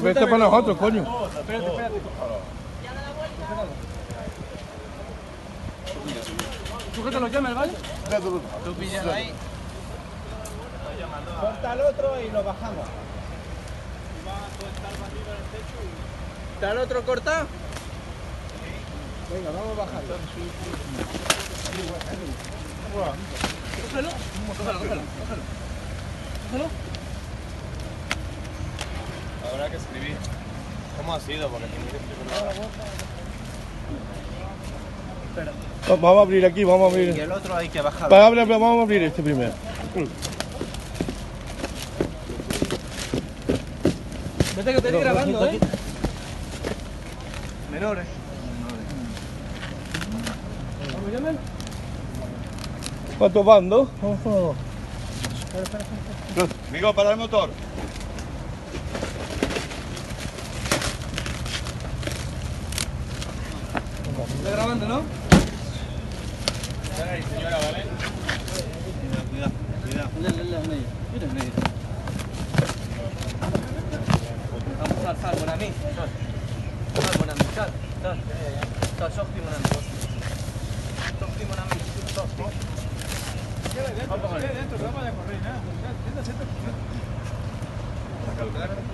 pero este es para nosotros, coño. Espérate. Sujétalo, llame, ¿vale? Tú pillas ahí. Corta al otro y lo bajamos. ¿Está el otro cortado? Venga, vamos a bajarlo. Cógelo. Habrá que escribir. ¿Cómo ha sido? Porque tiene que escribir. Vamos a abrir aquí, vamos a abrir. Y el otro hay que bajarlo. Vamos a abrir este primero. Vete que te estoy grabando, ¿eh? Menores. ¿Vamos, llamen? ¿Cuántos van? ¿Dos? Amigo, para el motor. ¿Estás grabando, no? Espera ahí, señora, ¿vale? Cuidado. Mira, vamos, sal, mon ami. Sal, mon ami, sal. Sorti, mon ami. Sorti, mon ami. Dentro, vamos a correr, nada.